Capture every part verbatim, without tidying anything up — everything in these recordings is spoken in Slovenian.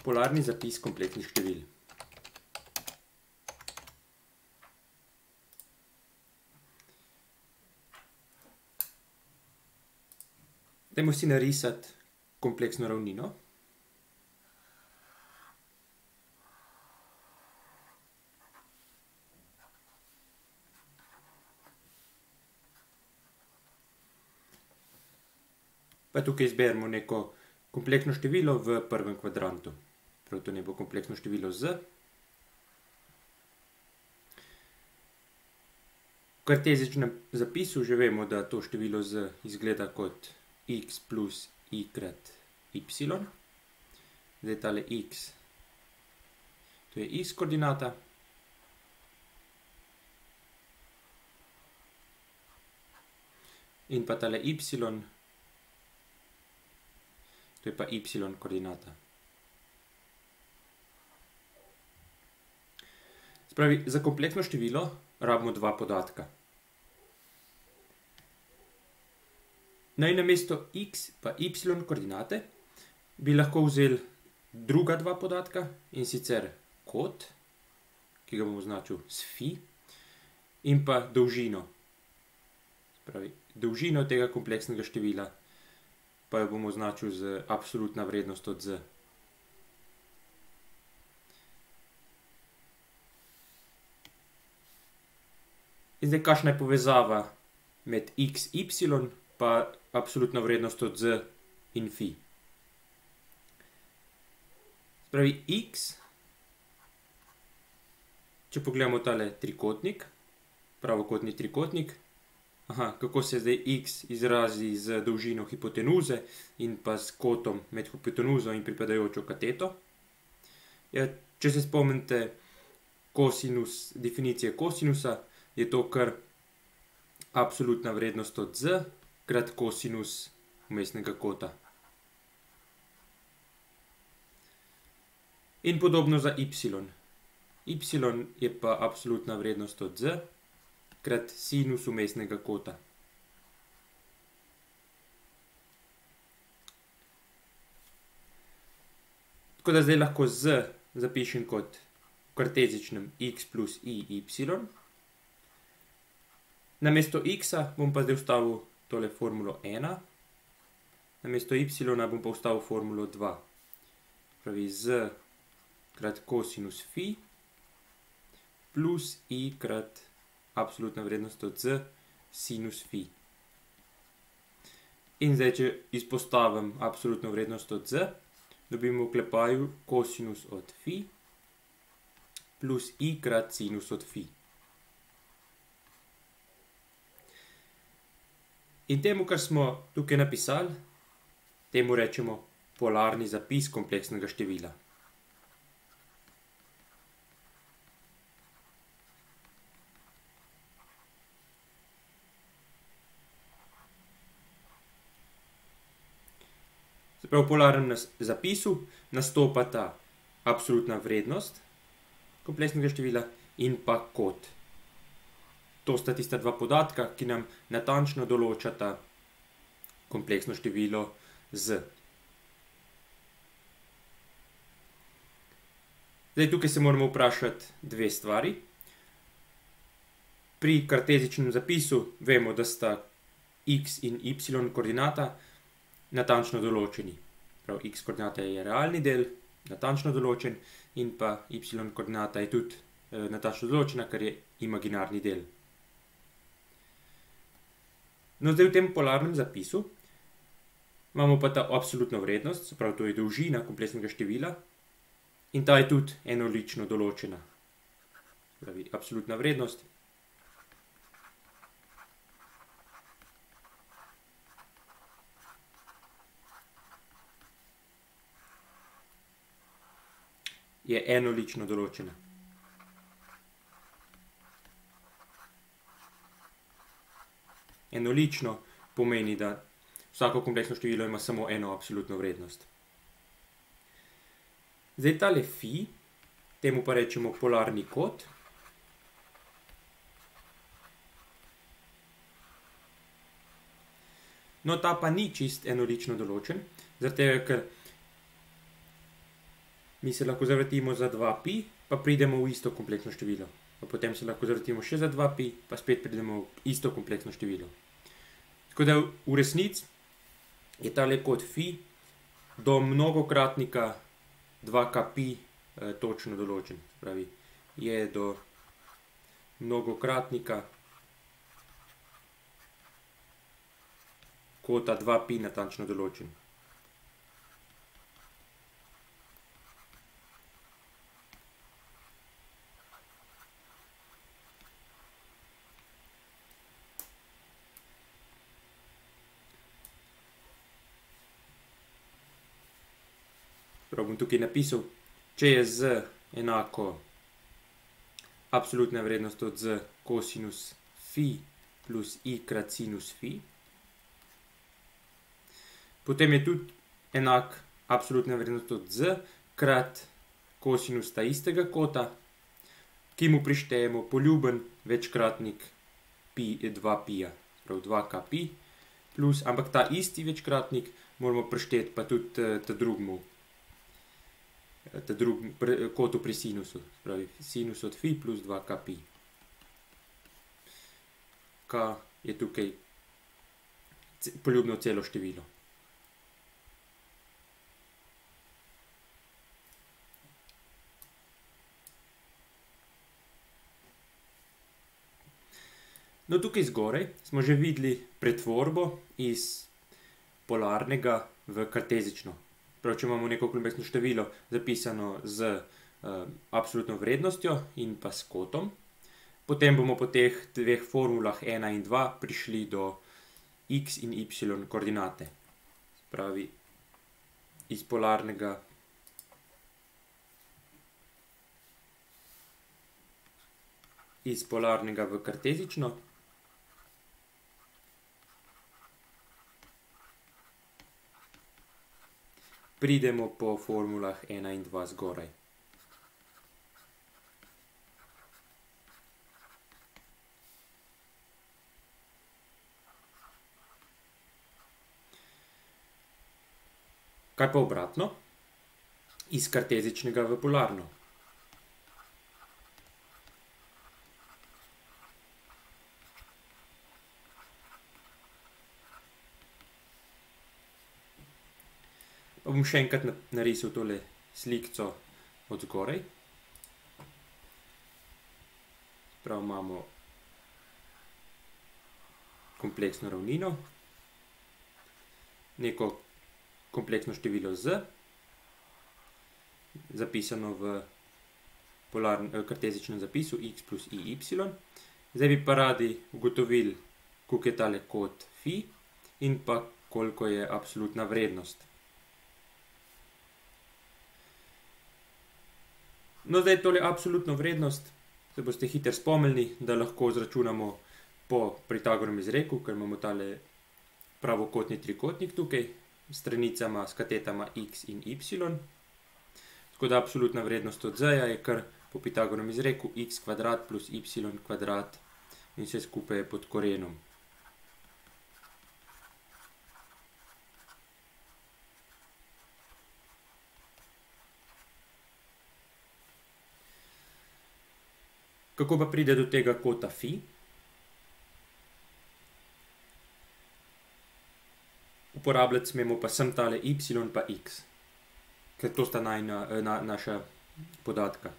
Polarni zapis kompleksnih števil. Dajmo si narisati kompleksno ravnino. Pa tukaj izberemo neko kompleksno število v prvem kvadrantu. Prav to ne bo kompleksno število z. V kartezičnem zapisu že vemo, da to število z izgleda kot x plus i krat y. Zdaj tale x, to je x koordinata. In pa tale y, to je pa y koordinata. Spravi, za kompleksno število rabimo dva podatka. Naj namesto x pa y koordinate bi lahko vzeli druga dva podatka, in sicer kot, ki ga bom označil s fi, in pa dolžino. Spravi, dolžino tega kompleksnega števila pa jo bom označil z absolutna vrednost od z. In zdaj, kakšna je povezava med x, y pa absolutna vrednost od z in fi. Spravi, x, če pogledamo tale trikotnik, pravokotni trikotnik, aha, kako se zdaj x izrazi z dolžino hipotenuze in pa s kotom med hipotenuzo in pripadajočo kateto. Ja, če se spomnite kosinus, definicije kosinusa, je to kar absolutna vrednost od z krat kosinus vmesnega kota. In podobno za y. Y je pa absolutna vrednost od z krat sinus vmesnega kota. Tako da zdaj lahko z zapišem kot v kartezičnem x plus i y. Namesto x-a bom pa zdaj vstavil tole formulo ena, namesto y-a bom pa vstavil formulo dva. Pravi, z krat kosinus fi plus i krat absolutna vrednost od z sinus fi. In zdaj, če izpostavim absolutno vrednost od z, dobim v oklepaju kosinus od fi plus i krat sinus od fi. In temu, kar smo tukaj napisali, temu rečemo polarni zapis kompleksnega števila. Se pravi, v polarnem zapisu nastopata absolutna vrednost kompleksnega števila in pa kot. To sta tista dva podatka, ki nam natančno določata kompleksno število z. Zdaj, tukaj se moramo vprašati dve stvari. Pri kartezičnem zapisu vemo, da sta x in y koordinata natančno določeni. Prav, x koordinata je realni del, natančno določen, in pa y koordinata je tudi eh, natančno določena, ker je imaginarni del. No, zdaj v tem polarnem zapisu imamo pa ta absolutno vrednost, se pravi, to je dolžina kompleksnega števila, in ta je tudi enolično določena. Pravi, absolutna vrednost je enolično določena. Enolično pomeni, da vsako kompleksno število ima samo eno absolutno vrednost. Zdaj tale fi, temu pa rečemo polarni kot. No, ta pa ni čist enolično določen, zaradi tega, ker mi se lahko zavrtimo za dva pi, pa pridemo v isto kompleksno število. Pa potem se lahko zavrtimo še za dva pi, pa spet pridemo v isto kompleksno število. Tako da v resnici je tale kod fi do mnogokratnika dva ka pi eh, točno določen. Pravi, je do mnogokratnika kota dva pi natančno določen. Prav bom tukaj napisal, če je z enako absolutna vrednost od z kosinus fi plus i krat sinus fi. Potem je tudi enak absolutna vrednost od z krat kosinus ta istega kota, ki mu prištejemo poljuben večkratnik pi, dva pija, prav dva ka pi, plus, ampak ta isti večkratnik moramo prišteti pa tudi ta drugmu, ta drug kotu pri sinusu, pravi sinus od fi plus dva ka pi. K je tukaj poljubno celo število. No, tukaj zgoraj smo že videli pretvorbo iz polarnega v kartezično. Prav, če imamo neko kompleksno število zapisano z uh, absolutno vrednostjo in pa s kotom, potem bomo po teh dveh formulah ena in dva prišli do x in y koordinate. Pravi, iz polarnega iz polarnega v kartezično. Pridemo po formulah ena in dva zgoraj. Kaj pa obratno? Iz kartezičnega v polarno. Pa bom še enkrat narisal tole slikco od zgoraj. Prav, imamo kompleksno ravnino, neko kompleksno število z, zapisano v kartezičnem zapisu x plus i y. Zdaj bi pa radi ugotovili, koliko je tale kot fi in pa koliko je absolutna vrednost. No, zdaj tole absolutno vrednost, se boste hitro spomnili, da lahko izračunamo po Pitagorovem izreku, ker imamo tale pravokotni trikotnik tukaj, s stranicama, s katetama x in y. Tako da absolutna vrednost od z-ja je kar po Pitagorovem izreku x kvadrat plus y kvadrat in vse skupaj je pod korenom. Kako pa pride do tega kota fi? Uporabljati smemo pa sem tale y pa x, ker to sta najna, na, naša podatka.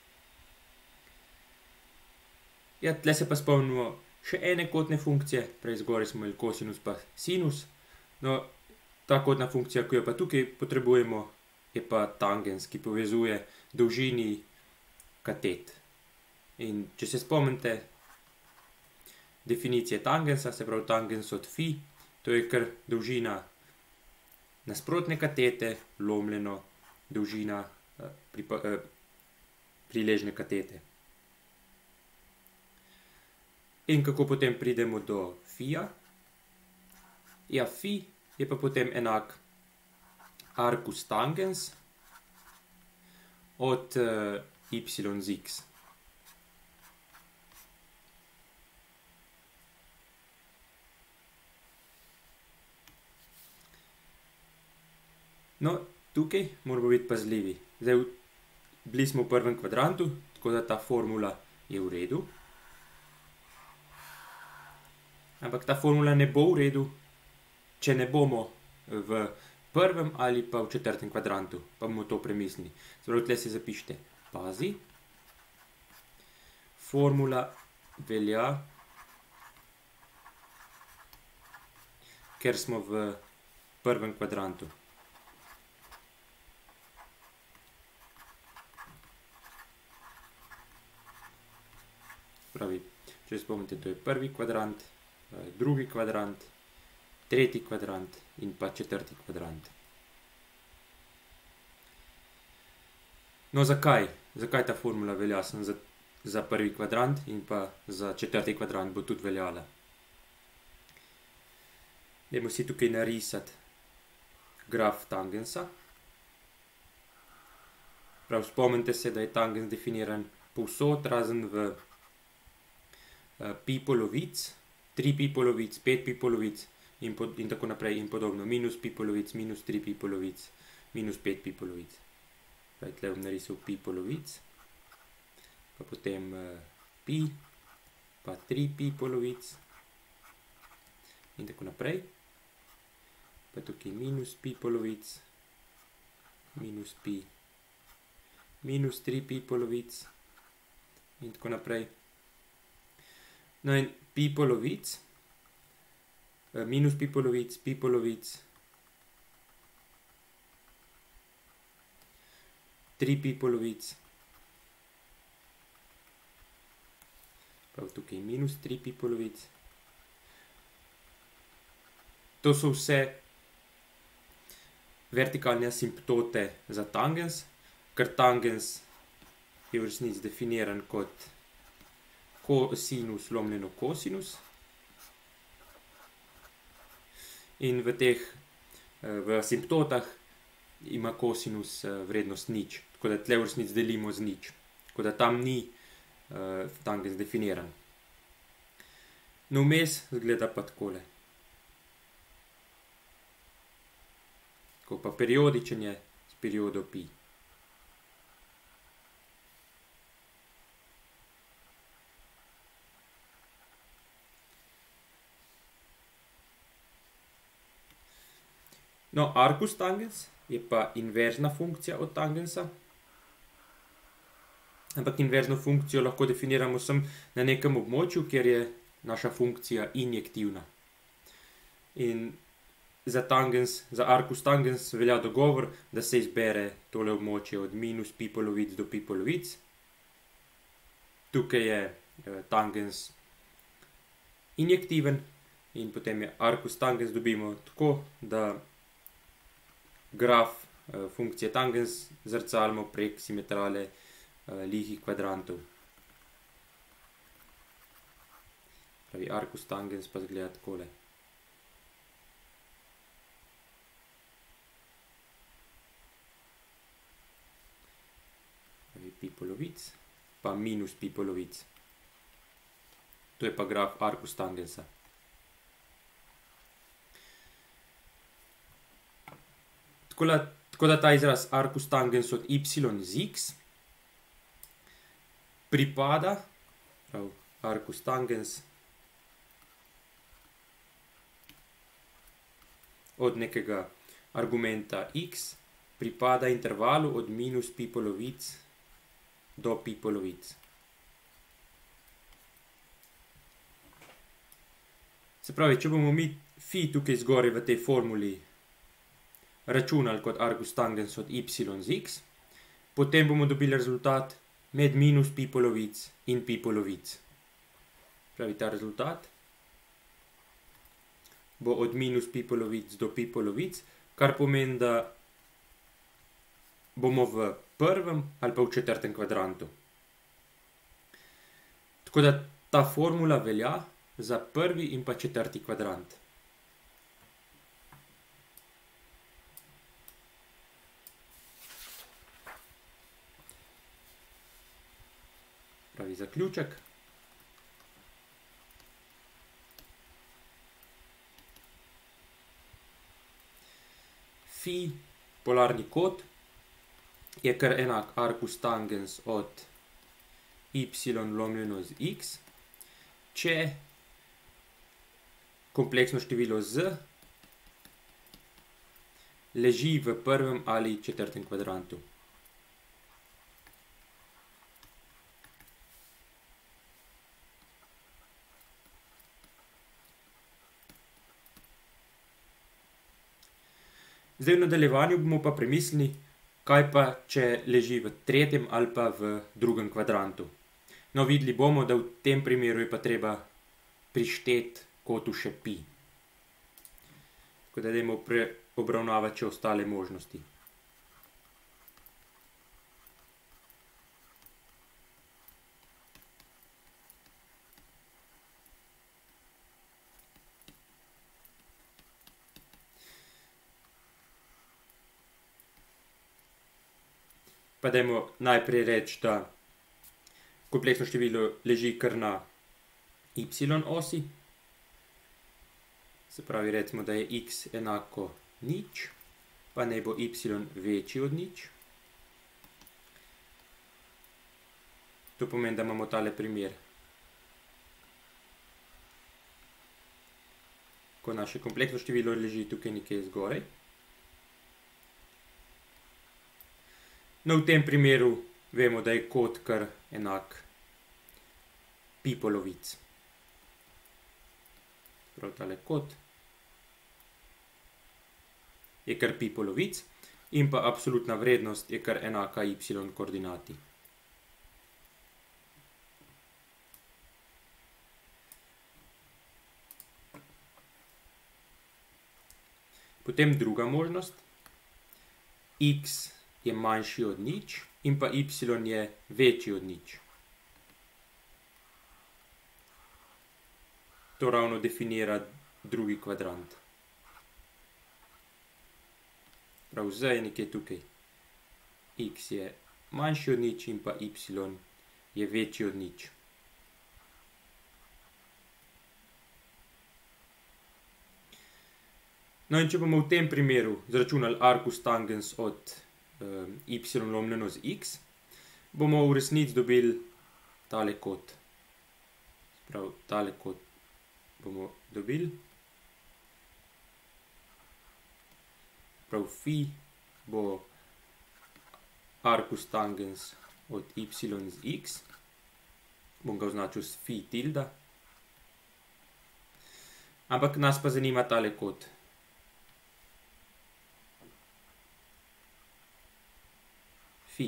Ja, tle se pa spomnimo še ene kotne funkcije, prej zgoraj smo imeli kosinus pa sinus. No, ta kotna funkcija, ki jo pa tukaj potrebujemo, je pa tangens, ki povezuje dolžini katet. In če se spomnite definicije tangensa, se pravi tangens od fi, to je kar dolžina nasprotne katete, lomljeno dolžina pripa, eh, priležne katete. In kako potem pridemo do fija? Ja, fi je pa potem enak arcus tangens od uh, y z x. No, tukaj moramo biti pazljivi. Zdaj, v bili smo v prvem kvadrantu, tako da ta formula je v redu. Ampak ta formula ne bo v redu, če ne bomo v prvem ali pa v četrtem kvadrantu, pa bomo to premislili. Zdaj, tukaj si zapišite, pazi, formula velja, ker smo v prvem kvadrantu. Pravi, če spomnite, to je prvi kvadrant, drugi kvadrant, tretji kvadrant in pa četrti kvadrant. No, zakaj? Zakaj ta formula velja? Sem za, za prvi kvadrant in pa za četrti kvadrant bo tudi veljala. Dajmo si tukaj narisati graf tangensa. Prav, spomnite se, da je tangens definiran povsod, razen v pi polovic, tri pi polovic, pet pi polovic in, pod, in tako naprej in podobno. Minus pi polovic, minus tri pi polovic, minus pet pi polovic. Pravi, tle bom narisal pi polovic, pa potem uh, pi, pa tri pi polovic in tako naprej. Pa tukaj minus pi polovic, minus pi, minus tri pi polovic in tako naprej. No in pi polovic, minus pi polovic, pi polovic, tri pi polovic, prav tukaj minus tri pi polovic. To so vse vertikalne asimptote za tangens, ker tangens je v resnici definiran kot kosinus lomljeno kosinus. In v teh, v asimptotah ima kosinus vrednost nič. Tako da tle v resnici delimo z nič. Tako da tam ni uh, tangens definiran. No, vmes zgleda pa takole. Tako pa periodičen je s periodo pi. No, arcus tangens je pa inverzna funkcija od tangensa. Ampak inverzno funkcijo lahko definiramo samo na nekem območju, kjer je naša funkcija injektivna. In za tangens, za arcus tangens velja dogovor, da se izbere tole območje od minus pi polovic do pi polovic. Tukaj je eh, tangens injektiven in potem je arcus tangens dobimo tako, da graf eh, funkcije tangens zrcalimo prek simetrale eh, lihih kvadrantov. Pravi, arcus tangens pa zgleda takole. Pravi, pi polovic, pa minus pi polovic. To je pa graf arcus tangensa. Tako da, tako da ta izraz arcus tangens od y z x pripada, prav, arcus tangens od nekega argumenta x pripada intervalu od minus pi polovic do pi polovic. Se pravi, če bomo mi fi tukaj zgoraj v tej formuli računali kot arcus tangens od y z x, potem bomo dobili rezultat med minus pi polovic in pi polovic. Pravi, ta rezultat bo od minus pi polovic do pi polovic, kar pomeni, da bomo v prvem ali pa v četrtem kvadrantu. Tako da ta formula velja za prvi in pa četrti kvadrant. Pravi, zaključek. Fi, polarni kot, je kar enak arcus tangens od y lomljeno z x, če kompleksno število z leži v prvem ali četrtem kvadrantu. Zdaj v nadaljevanju bomo pa premislili, kaj pa, če leži v tretjem ali pa v drugem kvadrantu. No, videli bomo, da v tem primeru je pa treba prišteti kotu še pi. Tako da dajmo obravnavati še ostale možnosti. Pa dajmo najprej reči, da kompleksno število leži kar na y osi. Se pravi, recimo, da je x enako nič, pa naj bo y večji od nič. To pomeni, da imamo tale primer, ko naše kompleksno število leži tukaj nekje zgoraj. No, v tem primeru vemo, da je kot kar enak pi polovic. Prav tale kot je kar pi polovic in pa absolutna vrednost je kar enaka y koordinati. Potem druga možnost. X je manjši od nič in pa y je večji od nič. To ravno definira drugi kvadrant. Prav z je nekje tukaj. X je manjši od nič in pa y je večji od nič. No, in če bomo v tem primeru zračunali arcus tangens od y lomljeno z x, bomo v resnici dobili tale kot. Prav, tale kot bomo dobili. Prav, phi bo arcus tangens od y z x. Bom ga označil s phi tilda. Ampak nas pa zanima tale kot. Phi.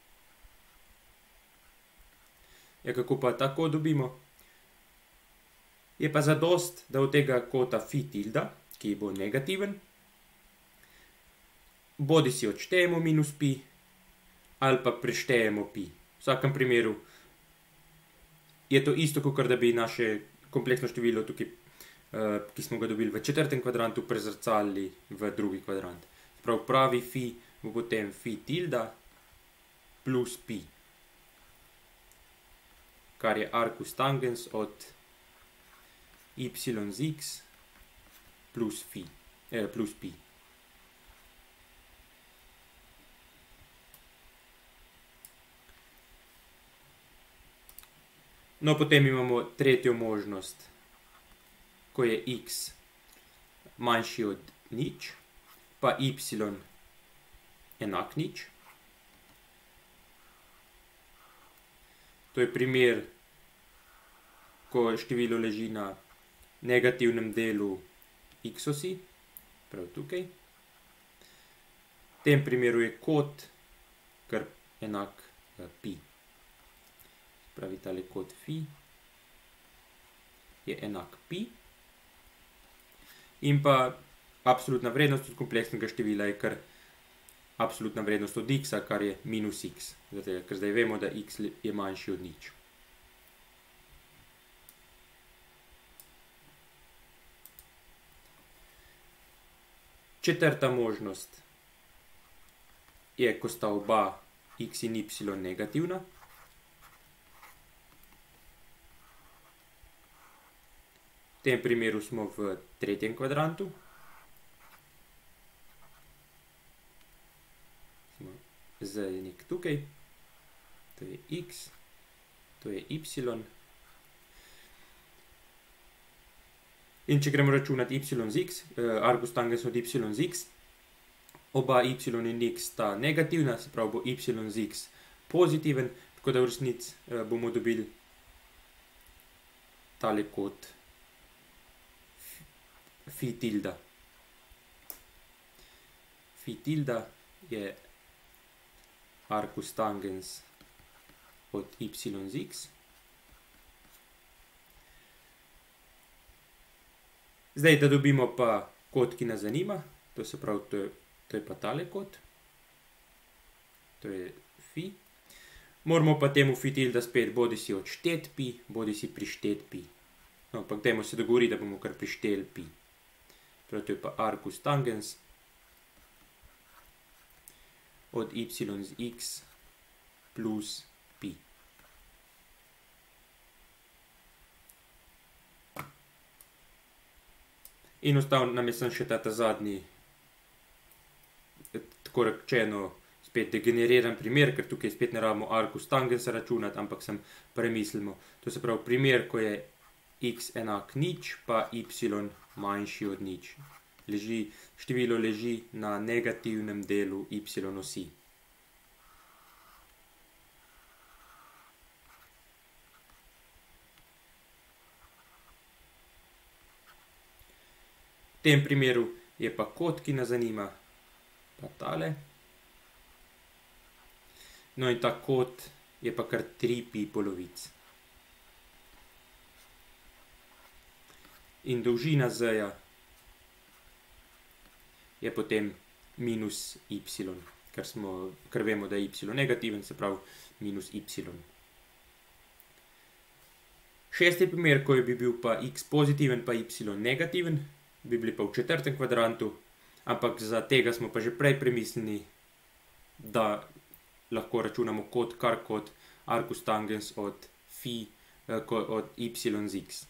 Ja, kako pa tako dobimo? Je pa zadost, da od tega kota phi tilda, ki bo negativen, bodi si odštejemo minus pi, ali pa preštejemo pi. V vsakem primeru je to isto, kot da bi naše kompleksno število tukaj, ki smo ga dobili v četrtem kvadrantu, prezrcali v drugi kvadrant. Prav, pravi phi bo potem phi tilda plus pi, kar je arcus tangens od y z x plus phi, eh, plus pi. No, potem imamo tretjo možnost, ko je x manjši od nič, pa y enak nič. To je primer, ko število leži na negativnem delu x osi, prav tukaj. V tem primeru je kot kar enak pi. Pravi, tale kot phi je enak pi. In pa absolutna vrednost od kompleksnega števila je kar absolutna vrednost od x, kar je minus x. Zato, ker zdaj vemo, da x je manjši od nič. Četrta možnost je, ko sta oba x in y negativna. V tem primeru smo v tretjem kvadrantu. z je nek tukaj, to je x, to je y. In če gremo računati y z x, argus tangens od y z x, oba y in x sta negativna, se pravi bo y z x pozitiven, tako da v resnici bomo dobili tale kot phi tilda. Phi tilda je arcus tangens od y z x. Zdaj, da dobimo pa kot, ki nas zanima, to se pravi, to je, to je pa tale kot, to je phi. Moramo pa temu phi tilda spet bodi si odšteti pi, bodi si prišteti pi. No, ampak dajmo se dogovoriti, da bomo kar prišteli pi. Prav, to je pa arcus tangens od y z x plus pi. In ostal nam je sem še ta zadnji, tako rečeno, spet degeneriran primer, ker tukaj spet ne rabimo arcus tangensa računati, ampak sem premislimo. To se pravi primer, ko je x enak nič, pa y manjši od nič. Leži, število leži na negativnem delu y osi. V tem primeru je pa kot, ki nas zanima, pa tale. No in ta kot je pa kar tri pi polovic. In dolžina z-ja je potem minus y, ker, smo, ker vemo, da je y negativen, se pravi minus y. Šesti primer, ko bi bil pa x pozitiven, pa y negativen, bi bili pa v četrtem kvadrantu, ampak za tega smo pa že prej premislili, da lahko računamo kot kar kot arcus tangens od phi, od y z x.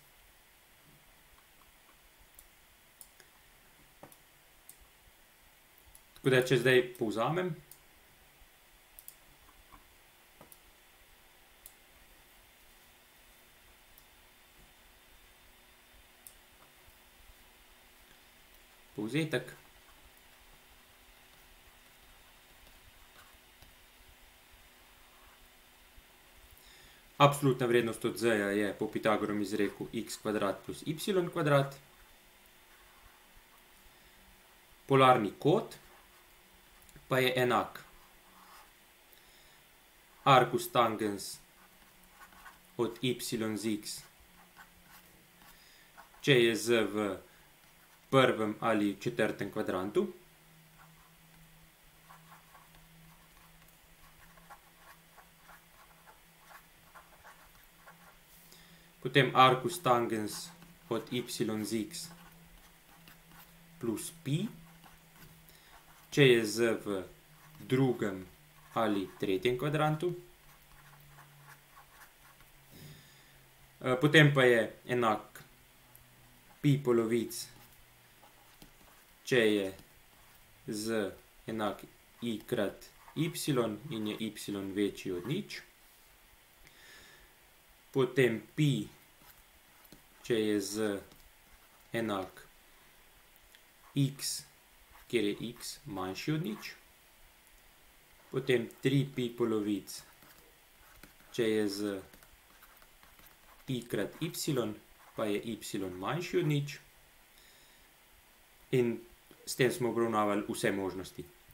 Tako da, če zdaj povzamem. Povzetek. Absolutna vrednost od z-ja je po Pitagorovem izreku x kvadrat plus y kvadrat. Polarni kot pa je enak arcus tangens od y z x, če je z v prvem ali četrtem kvadrantu. Potem arcus tangens od y z x plus pi, če je z v drugem ali tretjem kvadrantu. Potem pa je enak pi polovic, če je z enak i krat y in je y večji od nič. Potem pi, če je z enak x, kjer je x manjši od nič. Potem tri pi polovic, če je z i krat y, pa je y manjši od nič. In s tem smo obravnavali vse možnosti.